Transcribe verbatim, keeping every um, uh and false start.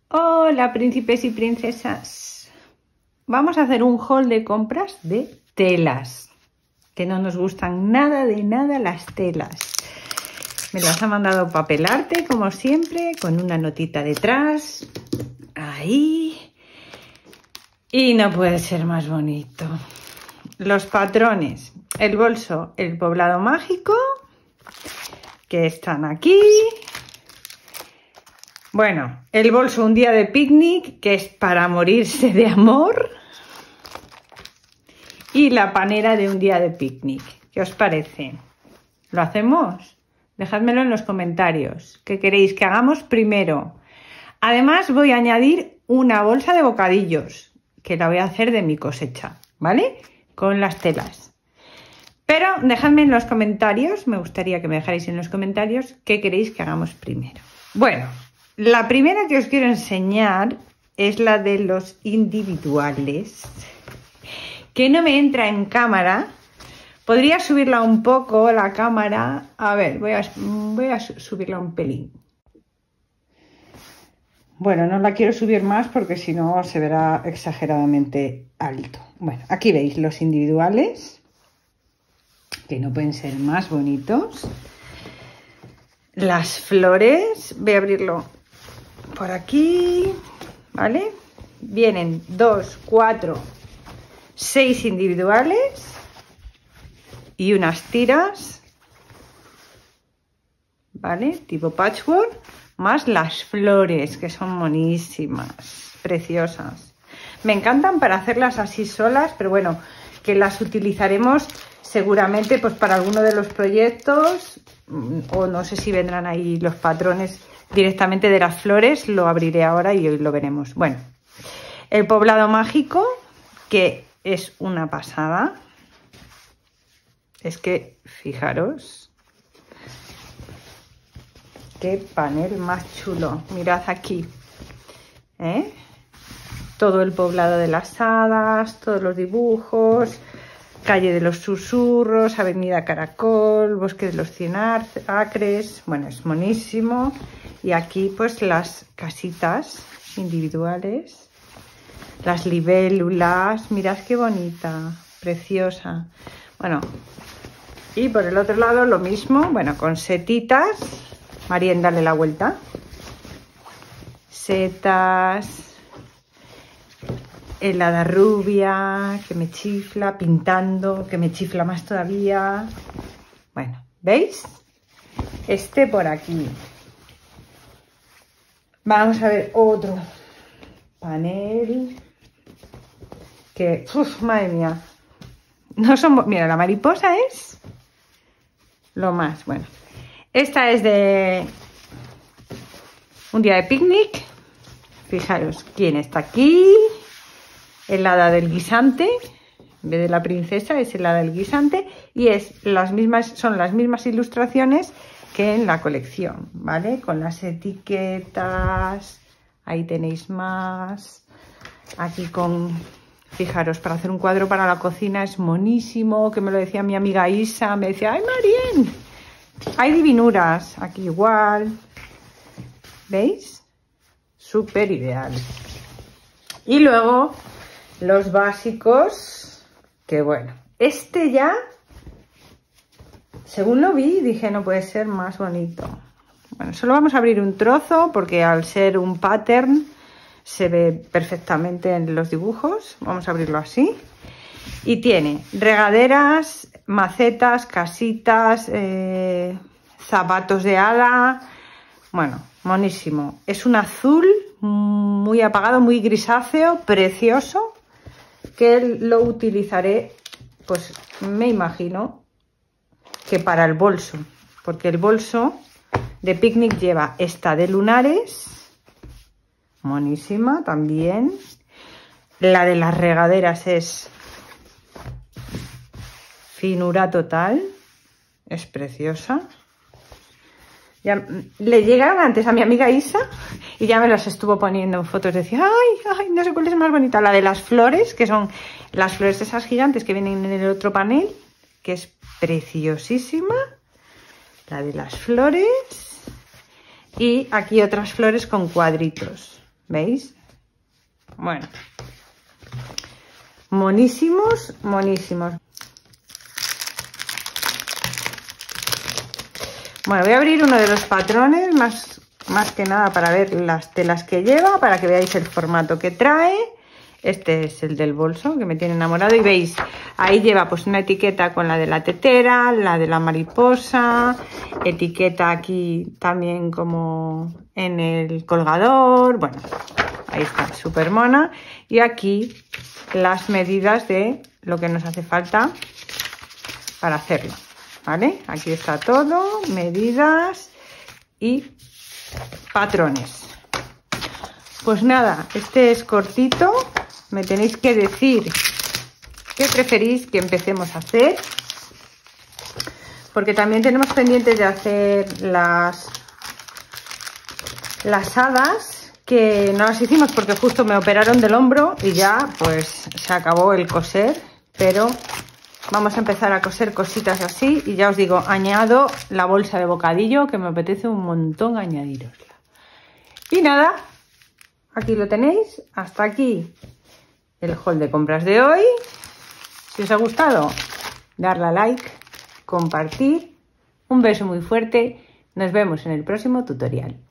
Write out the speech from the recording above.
Hola, príncipes y princesas. Vamos a hacer un haul de compras de telas, que no nos gustan nada de nada las telas. Me las ha mandado Papel Arte, como siempre, con una notita detrás. Ahí. Y no puede ser más bonito. Los patrones, el bolso, el poblado mágico, que están aquí. Bueno, el bolso un día de picnic, que es para morirse de amor. Y la panera de un día de picnic. ¿Qué os parece? ¿Lo hacemos? Dejádmelo en los comentarios. ¿Qué queréis que hagamos primero? Además voy a añadir una bolsa de bocadillos, que la voy a hacer de mi cosecha, ¿vale? Con las telas. Pero dejadme en los comentarios, me gustaría que me dejarais en los comentarios qué queréis que hagamos primero. Bueno, la primera que os quiero enseñar es la de los individuales, que no me entra en cámara. Podría subirla un poco la cámara. A ver, voy a, voy a subirla un pelín. Bueno, no la quiero subir más porque si no se verá exageradamente alto. Bueno, aquí veis los individuales, que no pueden ser más bonitos. Las flores, voy a abrirlo por aquí, ¿vale? Vienen dos, cuatro, seis individuales y unas tiras, ¿vale? Tipo patchwork, más las flores, que son monísimas, preciosas. Me encantan para hacerlas así solas, pero bueno, que las utilizaremos seguramente pues para alguno de los proyectos, o no sé si vendrán ahí los patrones directamente de las flores. Lo abriré ahora y hoy lo veremos. Bueno, el poblado mágico, que es una pasada. Es que fijaros qué panel más chulo. Mirad aquí, ¿eh? Todo el poblado de las hadas, todos los dibujos, calle de los susurros, avenida Caracol, bosque de los cien acres. Bueno, es monísimo. Y aquí pues las casitas individuales, las libélulas. Mirad qué bonita, preciosa. Bueno, y por el otro lado lo mismo, bueno, con setitas. Marien, dale la vuelta. Setas. El hada rubia, que me chifla, pintando, que me chifla más todavía. Bueno, ¿veis? Este por aquí. Vamos a ver otro panel. Que, uff, madre mía. No son, mira, la mariposa es lo más. Bueno, esta es de un día de picnic. Fijaros quién está aquí. El hada del guisante, en vez de la princesa es el hada del guisante, y es las mismas, son las mismas ilustraciones que en la colección, ¿vale? Con las etiquetas, ahí tenéis más. Aquí con, fijaros, para hacer un cuadro para la cocina es monísimo, que me lo decía mi amiga Isa, me decía, ¡ay, Marien! Hay divinuras, aquí igual, ¿veis? Súper ideal. Y luego los básicos, que bueno, este ya, según lo vi, dije no puede ser más bonito. Bueno, solo vamos a abrir un trozo porque al ser un pattern se ve perfectamente en los dibujos. Vamos a abrirlo así. Y tiene regaderas, macetas, casitas, eh, zapatos de hada. Bueno, monísimo. Es un azul muy apagado, muy grisáceo, precioso, que lo utilizaré, pues me imagino que para el bolso, porque el bolso de picnic lleva esta de lunares, monísima también. La de las regaderas es finura total, es preciosa. Ya le llegaron antes a mi amiga Isa y ya me las estuvo poniendo en fotos. Decía, ay, ay, no sé cuál es más bonita. La de las flores, que son las flores esas gigantes que vienen en el otro panel, que es preciosísima. La de las flores. Y aquí otras flores con cuadritos. ¿Veis? Bueno. Monísimos, monísimos. Bueno, voy a abrir uno de los patrones, más, más que nada para ver las telas que lleva, para que veáis el formato que trae. Este es el del bolso, que me tiene enamorado. Y veis, ahí lleva pues una etiqueta con la de la tetera, la de la mariposa, etiqueta aquí también como en el colgador. Bueno, ahí está, súper mona. Y aquí las medidas de lo que nos hace falta para hacerlo, ¿vale? Aquí está todo, medidas y patrones. Pues nada, este es cortito. Me tenéis que decir qué preferís que empecemos a hacer, porque también tenemos pendientes de hacer las las hadas, que no las hicimos porque justo me operaron del hombro y ya pues se acabó el coser, pero vamos a empezar a coser cositas así. Y ya os digo, añado la bolsa de bocadillo, que me apetece un montón añadirosla. Y nada, aquí lo tenéis. Hasta aquí el haul de compras de hoy. Si os ha gustado, darle a like, compartir. Un beso muy fuerte. Nos vemos en el próximo tutorial.